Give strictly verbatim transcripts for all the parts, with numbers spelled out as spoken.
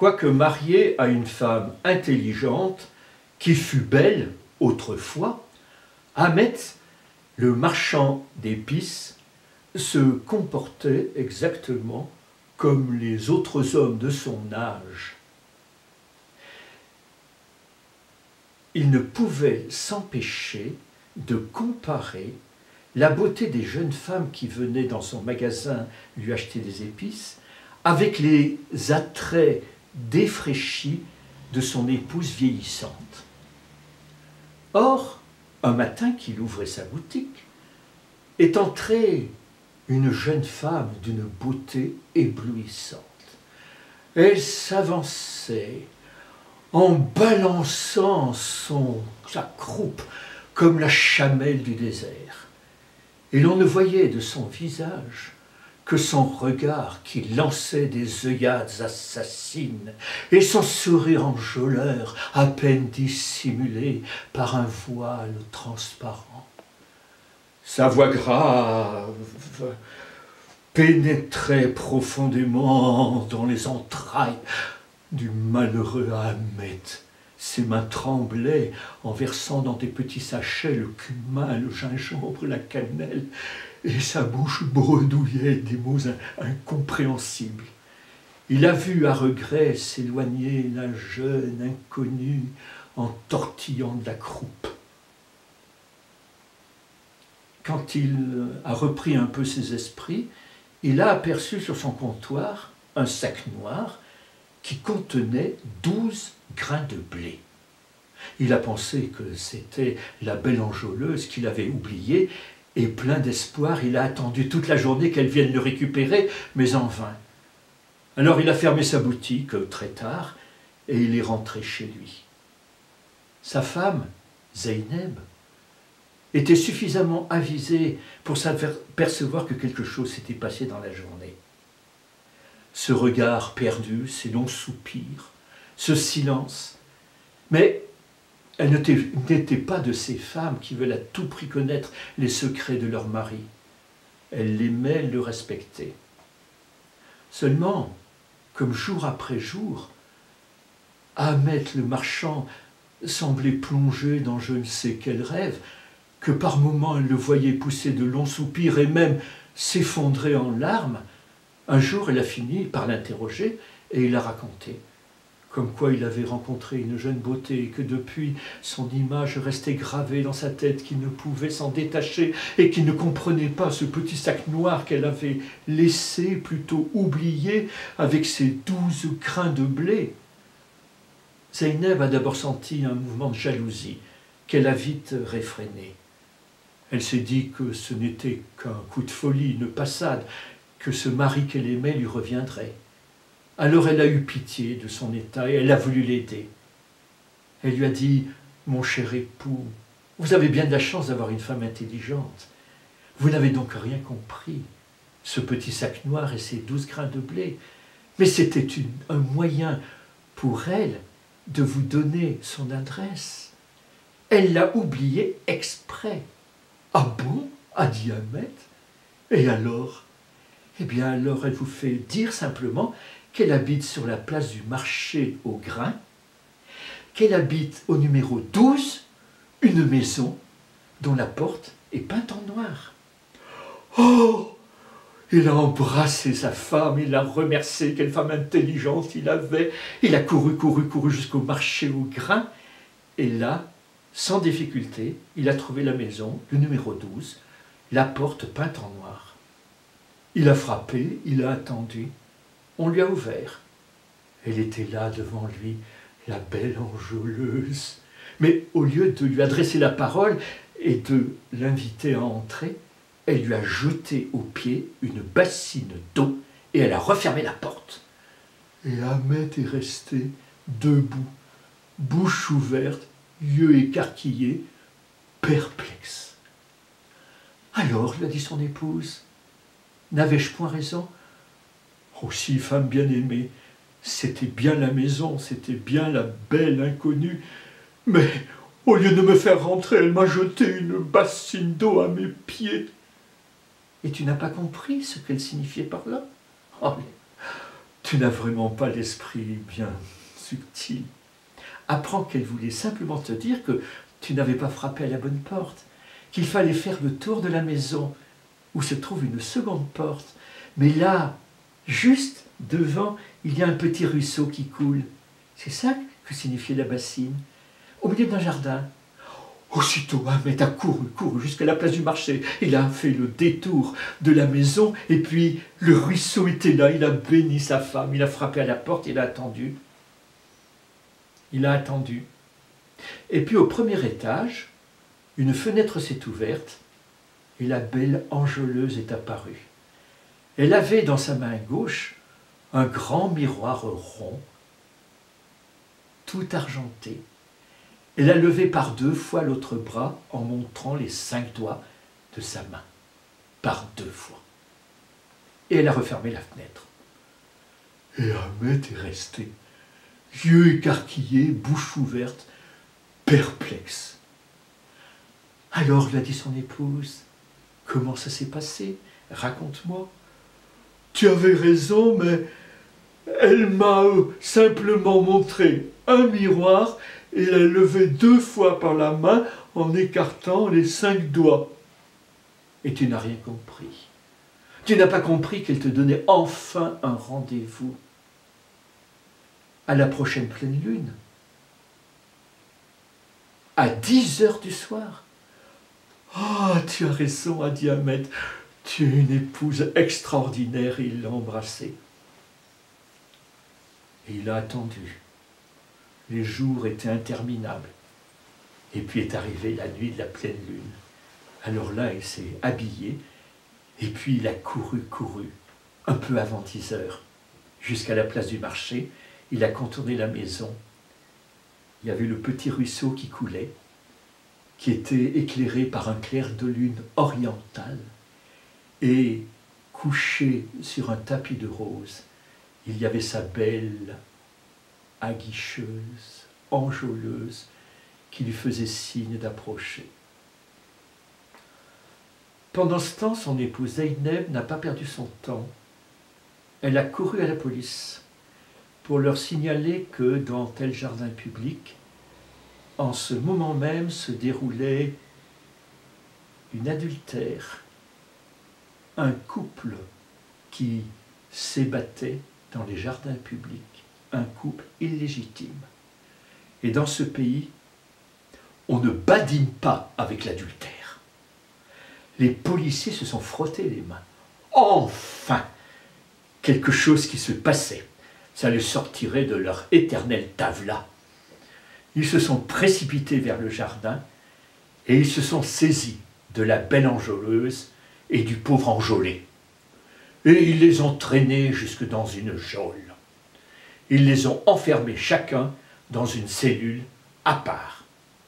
quoique marié à une femme intelligente, qui fut belle autrefois, Ahmet, le marchand d'épices, se comportait exactement comme les autres hommes de son âge. Il ne pouvait s'empêcher de comparer la beauté des jeunes femmes qui venaient dans son magasin lui acheter des épices avec les attraits défraîchis de son épouse vieillissante. Or, un matin qu'il ouvrait sa boutique, est entrée une jeune femme d'une beauté éblouissante. Elle s'avançait en balançant son, sa croupe comme la chamelle du désert. Et l'on ne voyait de son visage que son regard qui lançait des œillades assassines et son sourire enjôleur à peine dissimulé par un voile transparent. Sa voix grave pénétrait profondément dans les entrailles du malheureux Ahmet. Ses mains tremblaient en versant dans des petits sachets le cumin, le gingembre, la cannelle, et sa bouche bredouillait des mots incompréhensibles. Il a vu à regret s'éloigner la jeune inconnue en tortillant de la croupe. Quand il a repris un peu ses esprits, il a aperçu sur son comptoir un sac noir qui contenait douze grains de blé. Il a pensé que c'était la belle enjôleuse qu'il avait oubliée, et plein d'espoir, il a attendu toute la journée qu'elle vienne le récupérer, mais en vain. Alors il a fermé sa boutique très tard, et il est rentré chez lui. Sa femme, Zeynep, était suffisamment avisée pour s'apercevoir que quelque chose s'était passé dans la journée. Ce regard perdu, ces longs soupirs, ce silence. Mais elle n'était pas de ces femmes qui veulent à tout prix connaître les secrets de leur mari. Elle l'aimait, elle le respectait. Seulement, comme jour après jour, Ahmet le marchand semblait plongé dans je ne sais quel rêve, que par moments elle le voyait pousser de longs soupirs et même s'effondrer en larmes. Un jour, elle a fini par l'interroger et il a raconté, comme quoi il avait rencontré une jeune beauté et que depuis, son image restait gravée dans sa tête, qu'il ne pouvait s'en détacher et qu'il ne comprenait pas ce petit sac noir qu'elle avait laissé, plutôt oublié, avec ses douze grains de blé. Zeynep a d'abord senti un mouvement de jalousie qu'elle a vite réfréné. Elle s'est dit que ce n'était qu'un coup de folie, une passade, que ce mari qu'elle aimait lui reviendrait. Alors elle a eu pitié de son état et elle a voulu l'aider. Elle lui a dit « Mon cher époux, vous avez bien de la chance d'avoir une femme intelligente. Vous n'avez donc rien compris. Ce petit sac noir et ces douze grains de blé. Mais c'était un moyen pour elle de vous donner son adresse. Elle l'a oublié exprès. » « Ah bon ?» a dit Ahmet. « Et alors ?» Eh bien alors elle vous fait dire simplement qu'elle habite sur la place du marché au grain, qu'elle habite au numéro douze, une maison dont la porte est peinte en noir. Oh ! Il a embrassé sa femme, il l'a remercié, quelle femme intelligente il avait. Il a couru, couru, couru jusqu'au marché au grain, et là, sans difficulté, il a trouvé la maison, le numéro douze, la porte peinte en noir. Il a frappé, il a attendu, on lui a ouvert. Elle était là devant lui, la belle enjôleuse. Mais au lieu de lui adresser la parole et de l'inviter à entrer, elle lui a jeté aux pieds une bassine d'eau et elle a refermé la porte. Et Ahmet est resté debout, bouche ouverte, yeux écarquillés, perplexe. « Alors, lui a dit son épouse, n'avais-je point raison? Oh, si, femme bien-aimée, c'était bien la maison, c'était bien la belle inconnue, mais au lieu de me faire rentrer, elle m'a jeté une bassine d'eau à mes pieds. » Et tu n'as pas compris ce qu'elle signifiait par là? Oh, tu n'as vraiment pas l'esprit bien subtil. Apprends qu'elle voulait simplement te dire que tu n'avais pas frappé à la bonne porte, qu'il fallait faire le tour de la maison où se trouve une seconde porte. Mais là, juste devant, il y a un petit ruisseau qui coule. C'est ça que signifiait la bassine, au milieu d'un jardin. Aussitôt, Ahmed a couru, couru jusqu'à la place du marché. Il a fait le détour de la maison et puis le ruisseau était là. Il a béni sa femme, il a frappé à la porte, il a attendu. Il a attendu. Et puis au premier étage, une fenêtre s'est ouverte et la belle enjôleuse est apparue. Elle avait dans sa main gauche un grand miroir rond, tout argenté. Elle a levé par deux fois l'autre bras en montrant les cinq doigts de sa main, par deux fois. Et elle a refermé la fenêtre. Et Ahmed est resté, yeux écarquillés, bouche ouverte, perplexe. Alors, lui a dit son épouse, comment ça s'est passé? Raconte-moi. Tu avais raison, mais elle m'a simplement montré un miroir et l'a levé deux fois par la main en écartant les cinq doigts. Et tu n'as rien compris. Tu n'as pas compris qu'elle te donnait enfin un rendez-vous à la prochaine pleine lune, à dix heures du soir. Ah, oh, tu as raison, a dit Ahmed. Tu es une épouse extraordinaire. Et il l'a embrassée. Et il a attendu. Les jours étaient interminables. Et puis est arrivée la nuit de la pleine lune. Alors là, il s'est habillé. Et puis il a couru, couru, un peu avant dix heures, jusqu'à la place du marché. Il a contourné la maison. Il y avait le petit ruisseau qui coulait, qui était éclairé par un clair de lune oriental. Et couché sur un tapis de rose, il y avait sa belle aguicheuse, enjôleuse, qui lui faisait signe d'approcher. Pendant ce temps, son épouse Zeynep n'a pas perdu son temps. Elle a couru à la police pour leur signaler que dans tel jardin public, en ce moment même se déroulait une adultère, un couple qui s'ébattait dans les jardins publics, un couple illégitime. Et dans ce pays, on ne badine pas avec l'adultère. Les policiers se sont frottés les mains. Enfin, quelque chose qui se passait. Ça les sortirait de leur éternel tavla. Ils se sont précipités vers le jardin et ils se sont saisis de la belle enjôleuse et du pauvre enjôlé. Et ils les ont traînés jusque dans une geôle. Ils les ont enfermés chacun dans une cellule à part.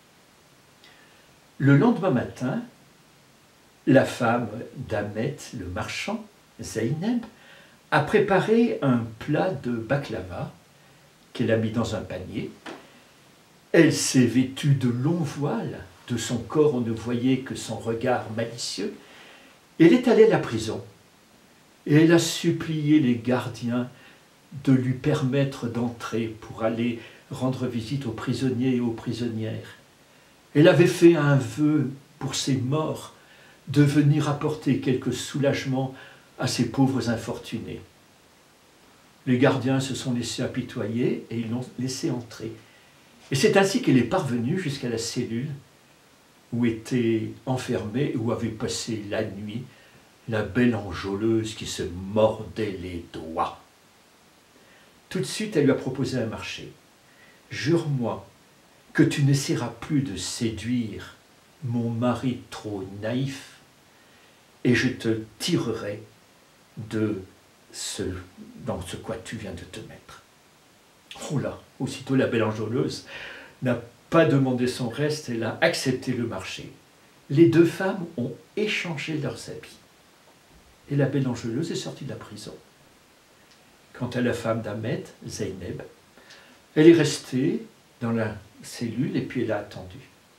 Le lendemain matin, la femme d'Ahmed, le marchand, Zeynep, a préparé un plat de baklava qu'elle a mis dans un panier. Elle s'est vêtue de longs voiles, de son corps on ne voyait que son regard malicieux. Elle est allée à la prison et elle a supplié les gardiens de lui permettre d'entrer pour aller rendre visite aux prisonniers et aux prisonnières. Elle avait fait un vœu pour ses morts de venir apporter quelque soulagement à ces pauvres infortunés. Les gardiens se sont laissés apitoyer et ils l'ont laissé entrer. Et c'est ainsi qu'elle est parvenue jusqu'à la cellule où était enfermée, où avait passé la nuit la belle enjôleuse qui se mordait les doigts. Tout de suite, elle lui a proposé un marché. « Jure-moi que tu n'essaieras plus de séduire mon mari trop naïf et je te tirerai de ce, dans ce quoi tu viens de te mettre. » Oh là, aussitôt la belle enjôleuse n'a pas demandé son reste, elle a accepté le marché. Les deux femmes ont échangé leurs habits. Et la belle enjôleuse est sortie de la prison. Quant à la femme d'Ahmed, Zeynep, elle est restée dans la cellule et puis elle a attendu.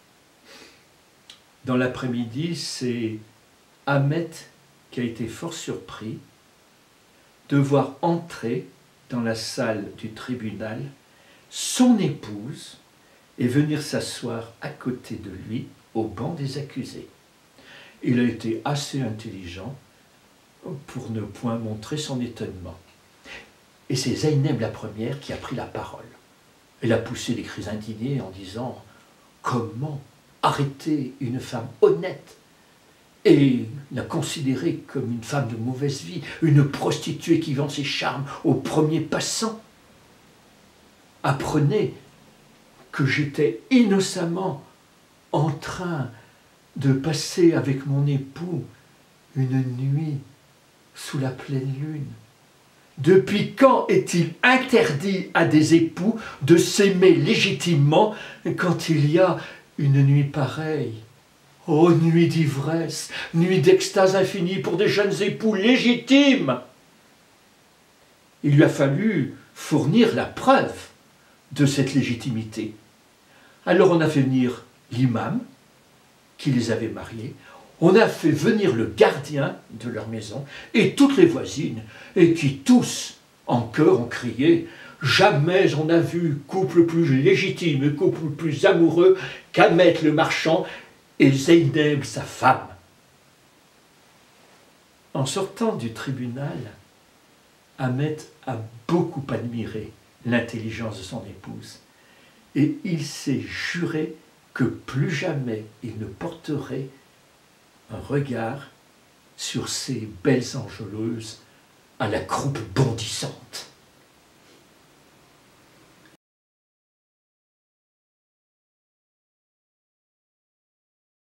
Dans l'après-midi, c'est Ahmed qui a été fort surpris de voir entrer dans la salle du tribunal son épouse et venir s'asseoir à côté de lui au banc des accusés. Il a été assez intelligent pour ne point montrer son étonnement. Et c'est Zeynep la première qui a pris la parole. Elle a poussé des cris indignés en disant « Comment arrêter une femme honnête et la considérer comme une femme de mauvaise vie, une prostituée qui vend ses charmes au premier passant? Apprenez que j'étais innocemment en train de passer avec mon époux une nuit sous la pleine lune. Depuis quand est-il interdit à des époux de s'aimer légitimement quand il y a une nuit pareille? Oh, nuit d'ivresse, nuit d'extase infinie pour des jeunes époux légitimes! Il lui a fallu fournir la preuve de cette légitimité. Alors on a fait venir l'imam qui les avait mariés, on a fait venir le gardien de leur maison et toutes les voisines, et qui tous, en chœur, ont crié « Jamais on n'a vu couple plus légitime et couple plus amoureux qu'Ahmet le marchand et Zeynep sa femme ». En sortant du tribunal, Ahmet a beaucoup admiré l'intelligence de son épouse et il s'est juré que plus jamais il ne porterait un regard sur ces belles enjôleuses à la croupe bondissante.